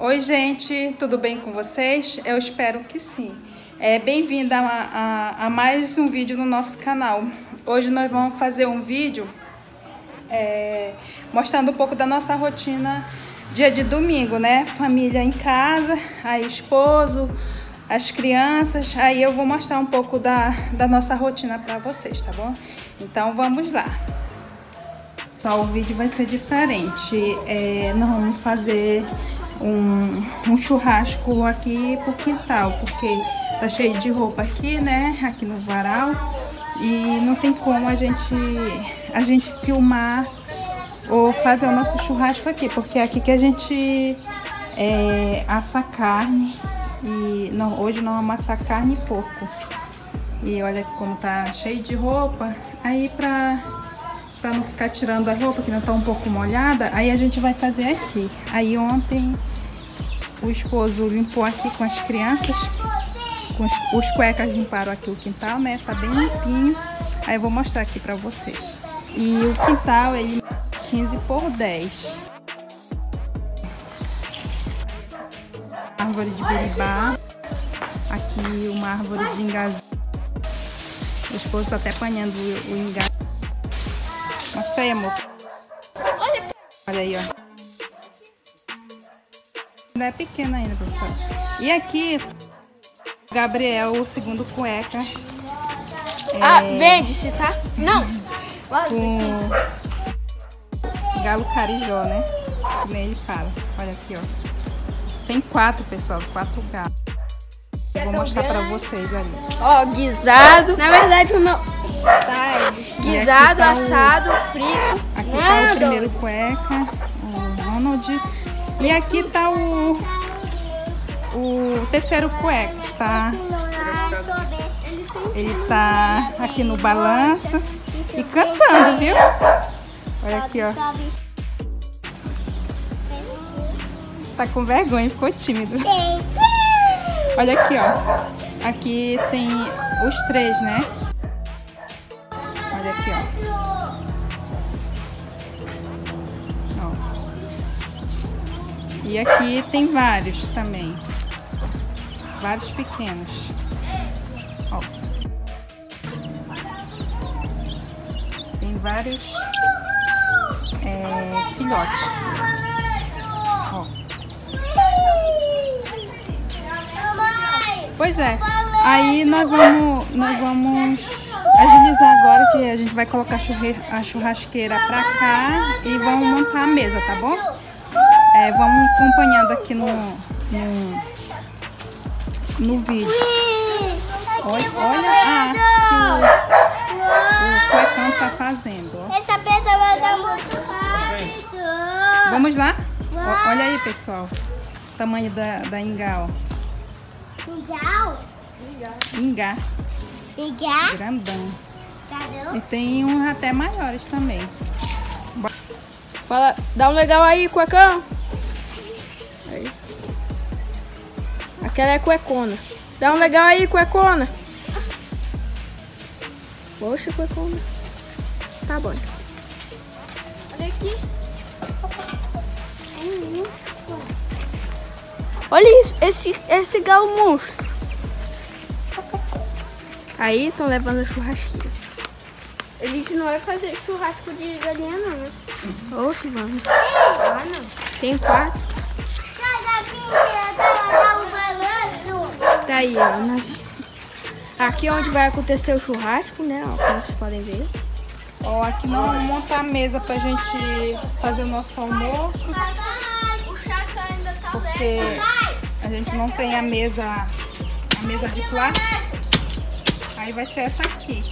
Oi gente, tudo bem com vocês? Eu espero que sim. Bem-vinda a mais um vídeo no nosso canal. Hoje nós vamos fazer um vídeo mostrando um pouco da nossa rotina dia de domingo, né? Família em casa, aí esposo, as crianças, aí eu vou mostrar um pouco da nossa rotina para vocês, tá bom? Então vamos lá. Então, o vídeo vai ser diferente, nós vamos fazer um churrasco aqui pro quintal, porque tá cheio de roupa aqui, né, aqui no varal, e não tem como a gente filmar ou fazer o nosso churrasco aqui, porque é aqui que a gente assa carne, e hoje não vamos assar carne e porco. E olha como tá cheio de roupa, aí pra não ficar tirando a roupa que não tá um pouco molhada, aí a gente vai fazer aqui. Aí ontem o esposo limpou aqui com as crianças, com os cuecas limparam aqui o quintal, né? Tá bem limpinho. Aí eu vou mostrar aqui pra vocês. E o quintal, ele é 15 por 10. Árvore de beribá. Aqui uma árvore de ingazé. O esposo tá até apanhando o ingazé. Mostra aí, amor. Olha aí, ó. Ainda é pequena ainda, pessoal. E aqui, Gabriel, o segundo cueca. Vende-se, tá? Não! Com galo carijó, né? Que nem ele fala. Olha aqui, ó. Tem 4, pessoal. 4 galos. Eu vou mostrar pra vocês ali. Ó, guisado. Na verdade, o meu... Guisado, tá assado, frito. Aqui tá o primeiro cueca, o Ronald. E aqui tá o terceiro cueca, tá? Ele tá aqui no balanço e cantando, viu? Olha aqui, ó. Tá com vergonha, ficou tímido. Olha aqui, ó. Aqui tem os 3, né? Olha aqui, ó. E aqui tem vários também. Vários pequenos. Ó. Tem vários filhotes. Ó. Pois é. Aí nós vamos agilizar agora, que a gente vai colocar a churrasqueira pra cá e vamos montar a mesa, tá bom? Vamos acompanhando aqui no vídeo. Olha que o cuecão tá fazendo, ó. Essa peça vai dar muito rápido. Vamos lá? Olha aí, pessoal. O tamanho da ingá, ó. Ingá. Ingá? Grandão. Caramba. E tem uns até maiores também. Fala, dá um legal aí, cuecão. Aí. Aquela é cuecona. Dá um legal aí, cuecona. Poxa, cuecona. Tá bom. Olha aqui. Olha isso, esse galo monstro. Aí estão levando a churrasqueira. A gente não vai fazer churrasco de galinha não, né? Ouça, vamos. Ah, não. Tem 4. Tá aí, ó. Aqui é onde vai acontecer o churrasco, né? Ó, como vocês podem ver. Ó, aqui nós vamos montar a mesa pra gente fazer o nosso almoço. Porque a gente não tem a mesa de plástico. Aí vai ser essa aqui.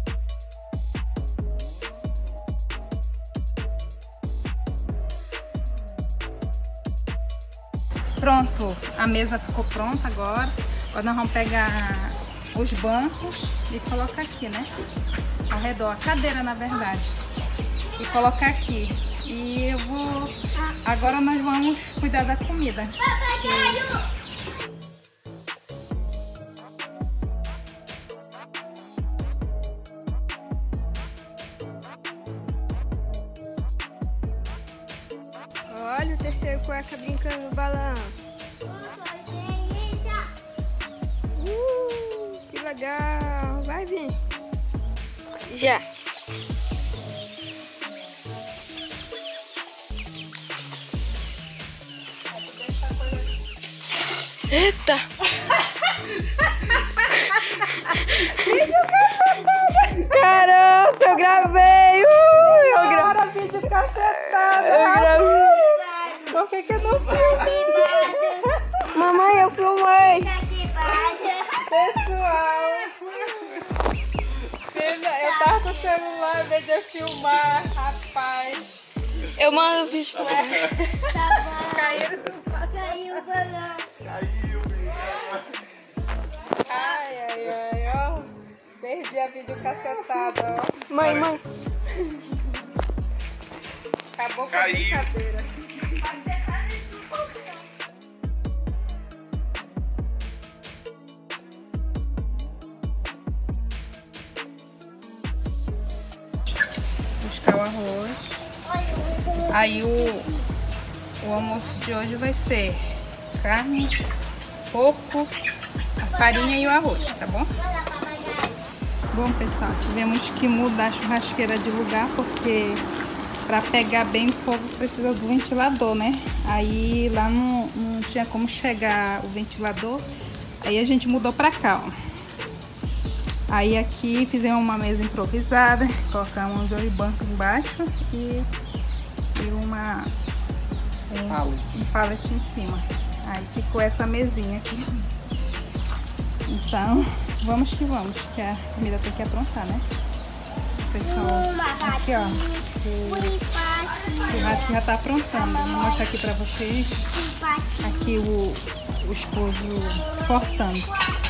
Pronto, a mesa ficou pronta agora. Agora nós vamos pegar os bancos e colocar aqui, né? Ao redor, a cadeira na verdade. E colocar aqui. E eu vou... Agora nós vamos cuidar da comida. Olha o terceiro cueca brincando no balanço. legal. Vai vir. Já. Eita! Caramba, eu gravei! Eu gravei vídeo cacetado! Por que eu não filmei? Mamãe, eu filmei! Pessoal, filha, eu tava com o celular em vez de eu filmar, rapaz. Eu mando o vídeo pra você. Caiu o balão. Ai, ó. Perdi a videocassetada, ó. Mãe. Acabou com a brincadeira. Buscar o arroz. Aí o almoço de hoje vai ser carne, porco, a farinha e o arroz, tá bom? Bom, pessoal, tivemos que mudar a churrasqueira de lugar porque para pegar bem o fogo precisa do ventilador, né? Aí lá não tinha como chegar o ventilador, aí a gente mudou para cá, ó. Aí aqui fizemos uma mesa improvisada, colocamos um banco embaixo e um pallet em cima. Aí ficou essa mesinha aqui. Então, vamos que vamos, que a comida tem que aprontar, né? Pessoal, aqui ó, o churrasco já tá aprontando. Vou mostrar aqui pra vocês. Aqui o esposo cortando.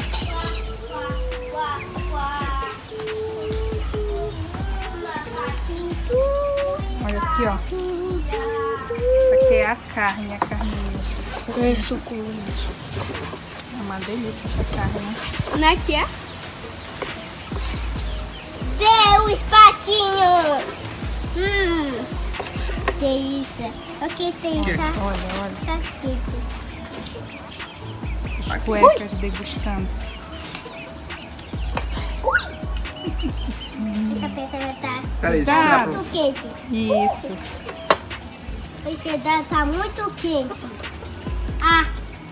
Olha aqui, ó. Isso aqui é a carne É suculento. É uma delícia essa carne, né? Não é que é? Deus, patinho! Delícia. O que tem, tá? Olha. Caquete. As cuecas degustando. Essa pedra tá Cuidado. muito quente. Isso. Esse dano tá muito quente. Ah,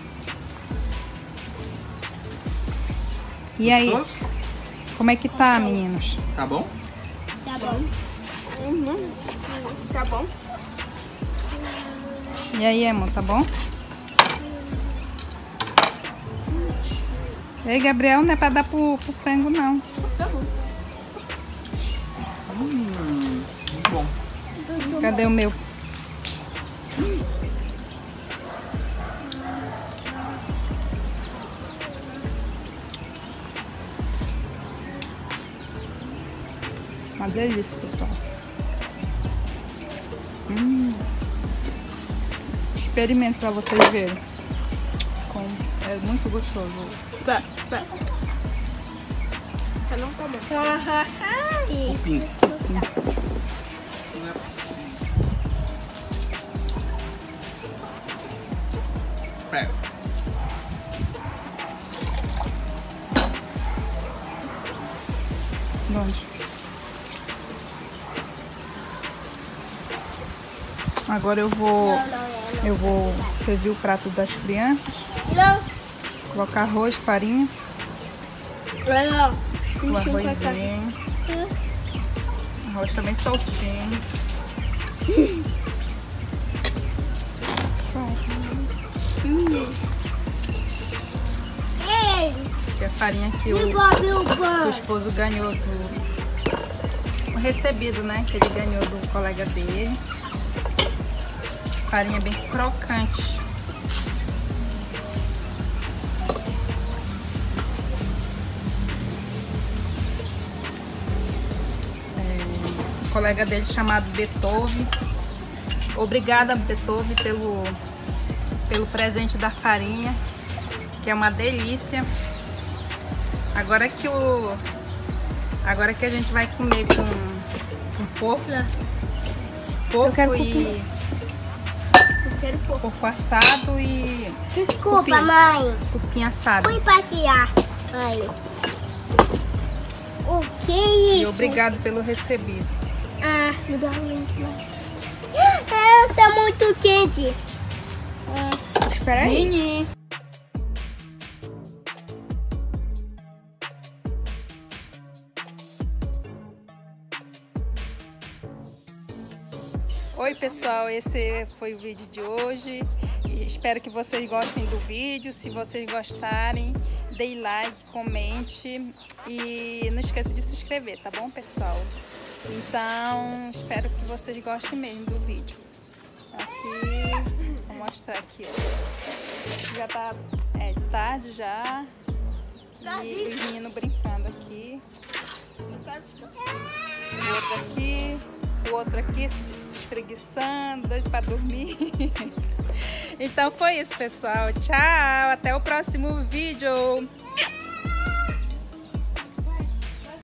E aí, Gostoso? como é que tá, meninos? Tá bom? tá bom. Tá bom? E aí, amor, tá bom? Ei, Gabriel, não é pra dar pro frango, não. Tá bom. Muito bom. Cadê o meu? Uma delícia, pessoal. Experimento pra vocês verem. É muito gostoso. Tá não tá bom. Cupim. Pega. Onde? Agora eu vou servir o prato das crianças. Não. Colocar arroz, farinha, Legal. o arrozinho. Arroz também soltinho. Ei, E a farinha que o devolve o pão. esposo ganhou o recebido, né? Que ele ganhou do colega dele. Farinha bem crocante. O colega dele chamado Beethoven. Obrigada, Beethoven, pelo presente da farinha, que é uma delícia. Agora que a gente vai comer com porco e Quero pouco. porco assado e Desculpa, cupim. mãe. Cupim assado. Fui passear. Mãe. O que é isso? E obrigado pelo recebido. Ah, me dá um link lá. Tá muito quente. Espera aí. Nini. Oi pessoal, esse foi o vídeo de hoje. E espero que vocês gostem do vídeo. Se vocês gostarem, dê like, comente e não esqueça de se inscrever, tá bom pessoal? Então, espero que vocês gostem mesmo do vídeo. Aqui, vou mostrar aqui, ó. Já tá tarde já. E os meninos brincando aqui. O outro aqui. O outro aqui se espreguiçando, doido pra dormir. Então foi isso, pessoal. Tchau, até o próximo vídeo.